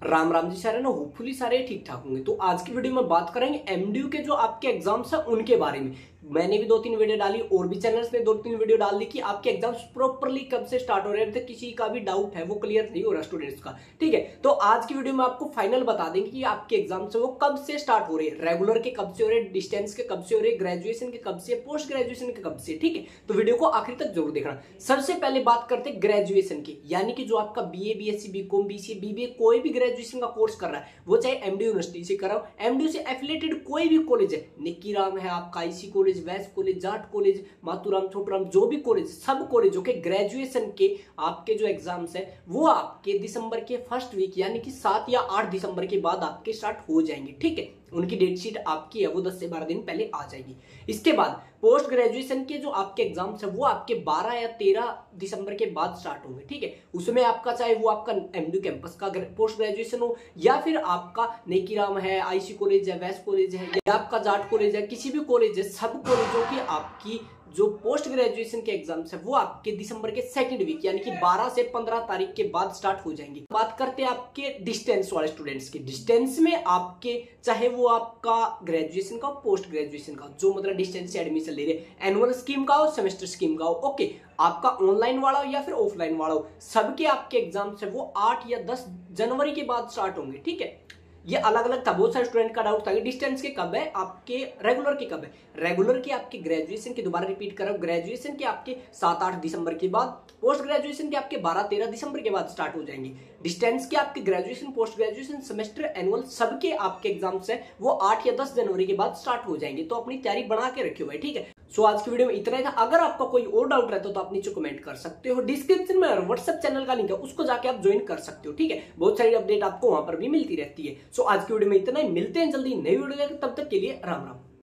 राम राम जी सारे ना, होपफुली सारे ठीक ठाक होंगे। तो आज की वीडियो में बात करेंगे एमडीयू के जो आपके एग्जाम्स हैं उनके बारे में। मैंने भी 2-3 वीडियो डाली और भी चैनल्स ने 2-3 वीडियो डाल दी कि आपके एग्जाम्स प्रॉपरली कब से स्टार्ट हो रहे हैं। किसी का भी डाउट है वो क्लियर नहीं हो रहा स्टूडेंट्स का, ठीक है। तो आज की वीडियो में आपको फाइनल बता देंगे कि आपके एग्जाम्स वो कब से स्टार्ट हो रहे हैं, रेगुलर के कब से हो रहे हैं, डिस्टेंस के कब से हो रहे हैं, ग्रेजुएशन के कब से, पोस्ट ग्रेजुएशन के कब से, ठीक है। तो वीडियो को आखिर तक जरूर देखना। सबसे पहले बात करते हैं ग्रेजुएशन की, यानी कि जो आपका BA, BSc, BCom, BCA, BBA कोई भी ग्रेजुएशन का कोर्स कर रहा है, वो चाहे एमडीयू यूनिवर्सिटी से कर रहा हो, एमडीयू से एफिलेटेड कोई भी कॉलेज है, निक्की राम है आपका, IC college, Vaish college, Jat college, Maturam, Chhoturam, जो भी कॉलेज, सब कॉलेजों के ग्रेजुएशन के आपके जो एग्जाम्स है वो आपके दिसंबर के फर्स्ट वीक यानी कि 7 या 8 दिसंबर के बाद आपके स्टार्ट हो जाएंगे, ठीक है। उनकी डेट शीट आपकी है वो 10 से 12 दिन पहले आ जाएगी। इसके बाद पोस्ट ग्रेजुएशन के जो आपके एग्जाम्स है वो आपके 12 या 13 दिसंबर के बाद स्टार्ट होंगे, ठीक है। उसमें आपका चाहे वो आपका एमडीयू कैंपस का पोस्ट ग्रेजुएशन हो या फिर आपका नेकीराम है, आईसी कॉलेज है, वैस कॉलेज है या आपका जाट कॉलेज है, किसी भी कॉलेज है, सब कॉलेजों की आपकी जो पोस्ट ग्रेजुएशन के एग्जाम्स है वो आपके दिसंबर के सेकंड वीक यानी कि 12 से 15 तारीख के बाद स्टार्ट हो जाएंगे। बात करते हैं आपके डिस्टेंस वाले स्टूडेंट्स की। डिस्टेंस में आपके चाहे वो आपका ग्रेजुएशन का पोस्ट ग्रेजुएशन का, जो मतलब डिस्टेंस से एडमिशन ले रहे, एनुअल स्कीम का हो, सेमेस्टर स्कीम का हो, ओके, आपका ऑनलाइन वाला हो या फिर ऑफलाइन वाला हो, सबके आपके एग्जाम्स है वो 8 या 10 जनवरी के बाद स्टार्ट होंगे, ठीक है। ये अलग अलग था, बहुत सारे स्टूडेंट का डाउट था कि डिस्टेंस के कब है, आपके रेगुलर के कब है। रेगुलर के आपके ग्रेजुएशन के, दोबारा रिपीट कर रहा हूं, ग्रेजुएशन के आपके 7-8 दिसंबर के बाद, पोस्ट ग्रेजुएशन के आपके 12-13 दिसंबर के बाद स्टार्ट हो जाएंगे। डिस्टेंस के आपके graduation, post graduation, semester, annual सबके आपके एग्जाम्स है वो 8 या 10 जनवरी के बाद स्टार्ट हो जाएंगे। तो अपनी तैयारी बना के रखियो भाई, ठीक है। सो आज की वीडियो में इतना ही था। अगर आपका कोई और डाउट रहता तो आप नीचे कमेंट कर सकते हो। डिस्क्रिप्शन में व्हाट्सएप चैनल का लिंक है, उसको जाके आप ज्वाइन कर सकते हो, ठीक है। बहुत सारी अपडेट आपको वहां पर भी मिलती रहती है। सो आज की वीडियो में इतना ही, मिलते हैं जल्दी नई वीडियो लेकर, तब तक के लिए राम राम।